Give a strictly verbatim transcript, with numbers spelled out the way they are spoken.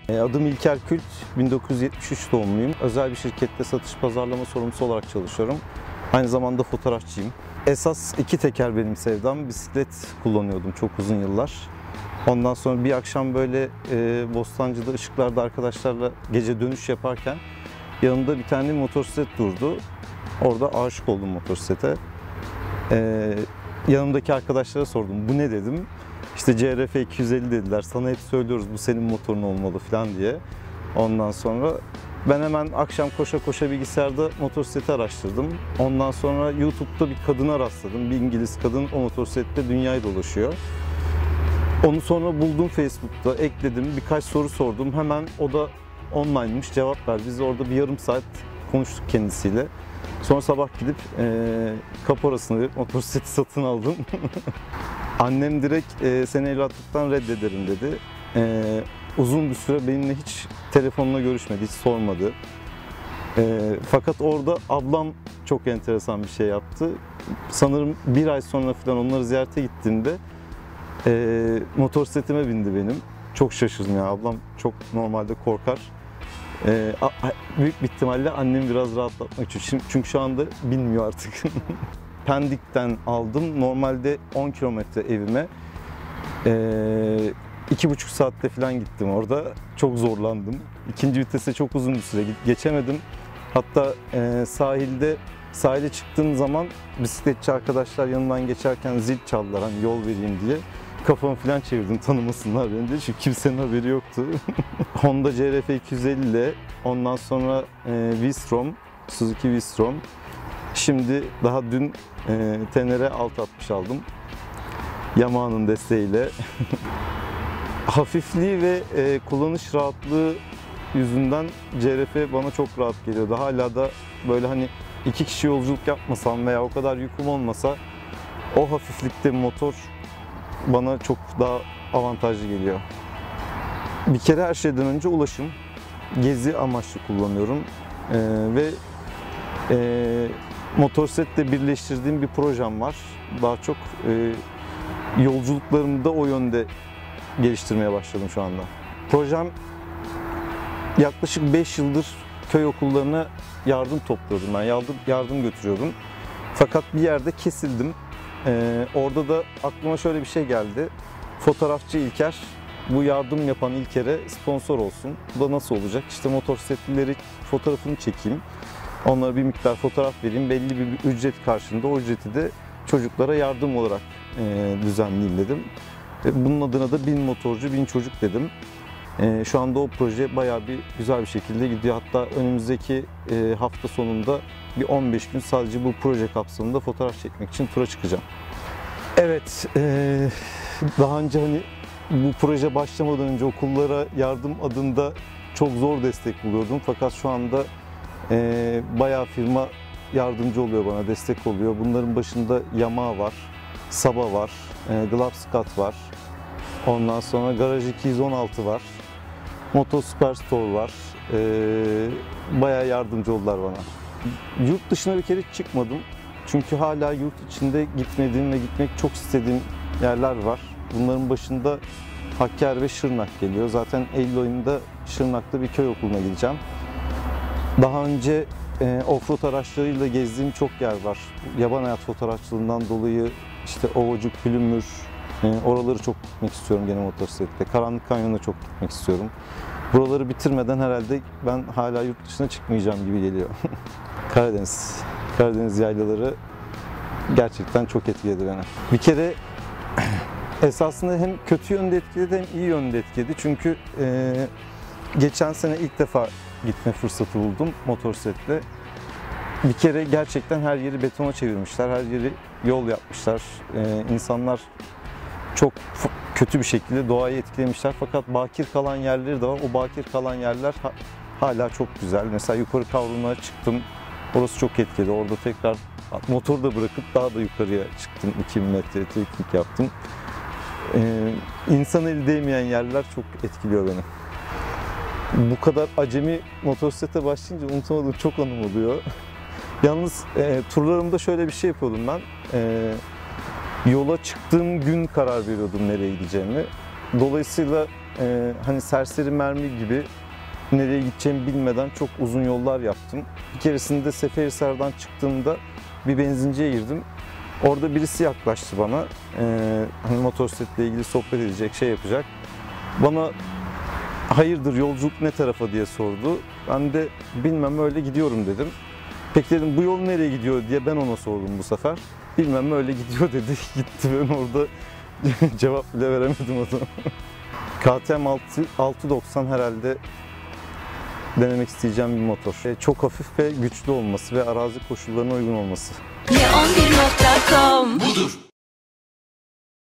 Adım İlker Kült, bin dokuz yüz yetmiş üç doğumluyum. Özel bir şirkette satış pazarlama sorumlusu olarak çalışıyorum. Aynı zamanda fotoğrafçıyım. Esas iki teker benim sevdam. Bisiklet kullanıyordum çok uzun yıllar. Ondan sonra bir akşam böyle e, Bostancı'da ışıklarda arkadaşlarla gece dönüş yaparken yanımda bir tane motosiklet durdu. Orada aşık oldum motosiklete. E, yanımdaki arkadaşlara sordum, bu ne dedim. İşte C R F iki yüz elli dediler, sana hep söylüyoruz bu senin motorun olmalı falan diye. Ondan sonra ben hemen akşam koşa koşa bilgisayarda motosikleti araştırdım. Ondan sonra YouTube'da bir kadına rastladım. Bir İngiliz kadın o motosikletle dünyayı dolaşıyor. Onu sonra buldum Facebook'ta, ekledim, birkaç soru sordum. Hemen o da online'mış, cevap verdi. Biz orada bir yarım saat konuştuk kendisiyle. Sonra sabah gidip e, kaporasını verip motosikleti satın aldım. Annem direkt e, seni evlatlıktan reddederim dedi. E, uzun bir süre benimle hiç telefonla görüşmedi, hiç sormadı. E, fakat orada ablam çok enteresan bir şey yaptı. Sanırım bir ay sonra falan onları ziyarete gittiğimde e, motosikletime bindi benim. Çok şaşırdım ya, ablam çok normalde korkar. E, a, büyük bir ihtimalle annemi biraz rahatlatmak için. Çünkü şu anda bilmiyor artık. Pendik'ten aldım. Normalde on kilometre evime. Ee, iki buçuk saatte falan gittim orada. Çok zorlandım. İkinci vitese çok uzun bir süre geçemedim. Hatta e, sahilde sahile çıktığım zaman bisikletçi arkadaşlar yanından geçerken zil çaldılar hani yol vereyim diye. Kafamı falan çevirdim tanımasınlar beni diye. Çünkü kimsenin haberi yoktu. Honda C R F iki yüz elli ile ondan sonra e, V-Strom, Suzuki V-Strom. Şimdi daha dün e, Tenere altı altmış aldım. Yamaha'nın desteğiyle. Hafifliği ve e, kullanış rahatlığı yüzünden C R F bana çok rahat geliyordu. Hala da böyle hani iki kişi yolculuk yapmasam veya o kadar yüküm olmasa o hafiflikte motor bana çok daha avantajlı geliyor. Bir kere her şeyden önce ulaşım. Gezi amaçlı kullanıyorum. E, ve e, motosikletle birleştirdiğim bir projem var. Daha çok e, yolculuklarımı da o yönde geliştirmeye başladım şu anda. Projem yaklaşık beş yıldır köy okullarına yardım topluyordum. Ben yardım, yardım götürüyordum. Fakat bir yerde kesildim. Ee, orada da aklıma şöyle bir şey geldi. Fotoğrafçı İlker, bu yardım yapan İlker'e sponsor olsun. Bu da nasıl olacak? İşte motosikletlileri fotoğrafını çekeyim. Onlara bir miktar fotoğraf vereyim. Belli bir ücret karşılığında o ücreti de çocuklara yardım olarak e, düzenleyeyim dedim. E, bunun adına da bin motorcu, bin çocuk dedim. E, şu anda o proje bayağı bir güzel bir şekilde gidiyor. Hatta önümüzdeki e, hafta sonunda bir on beş gün sadece bu proje kapsamında fotoğraf çekmek için tura çıkacağım. Evet, e, daha önce hani bu proje başlamadan önce okullara yardım adında çok zor destek buluyordum. Fakat şu anda e, bayağı firma yardımcı oluyor bana, destek oluyor. Bunların başında Yamaha var, Saba var, e, Globscat var. Ondan sonra Garaj iki yüz on altı var. Moto Superstore var. E, bayağı yardımcı oldular bana. Yurt dışına bir kere hiç çıkmadım. Çünkü hala yurt içinde gitmediğim ve gitmek çok istediğim yerler var. Bunların başında Hakkari ve Şırnak geliyor. Zaten Eylül ayında Şırnak'ta bir köy okuluna gideceğim. Daha önce e, offroad araçlarıyla gezdiğim çok yer var. Yaban hayat fotoğrafçılığından dolayı işte Ovacık, Pülümür, e, oraları çok gitmek istiyorum gene motosiklette. Karanlık Kanyon'a çok gitmek istiyorum. Buraları bitirmeden herhalde ben hala yurt dışına çıkmayacağım gibi geliyor. Karadeniz, Karadeniz yaylaları gerçekten çok etkiledi beni. Bir kere esasında hem kötü yönde etkiledi hem iyi yönde etkiledi. Çünkü e, geçen sene ilk defa gitme fırsatı buldum motosikletle. Bir kere gerçekten her yeri betona çevirmişler, her yeri yol yapmışlar. Ee, insanlar çok kötü bir şekilde doğayı etkilemişler. Fakat bakir kalan yerleri de var. O bakir kalan yerler ha hala çok güzel. Mesela yukarı Kavrum'a çıktım. Orası çok etkiledi. Orada tekrar motoru da bırakıp daha da yukarıya çıktım. iki bin metre trekking yaptım. Ee, insan eli değmeyen yerler çok etkiliyor beni. Bu kadar acemi motosiklete başlayınca unutamadığım çok anım oluyor. Yalnız e, turlarımda şöyle bir şey yapıyordum ben. E, yola çıktığım gün karar veriyordum nereye gideceğimi. Dolayısıyla e, hani serseri mermi gibi nereye gideceğimi bilmeden çok uzun yollar yaptım. Bir keresinde Seferihisar'dan çıktığımda bir benzinciye girdim. Orada birisi yaklaştı bana. Ee, hani motosikletle ilgili sohbet edecek, şey yapacak. Bana hayırdır yolculuk ne tarafa diye sordu. Ben de bilmem öyle gidiyorum dedim. Peki dedim bu yol nereye gidiyor diye ben ona sordum bu sefer. Bilmem öyle gidiyor dedi. Gitti, ben orada cevap bile veremedim o zaman. K T M altı doksan herhalde denemek isteyeceğim bir motor. Çok hafif ve güçlü olması ve arazi koşullarına uygun olması. ye on bir nokta com Budur.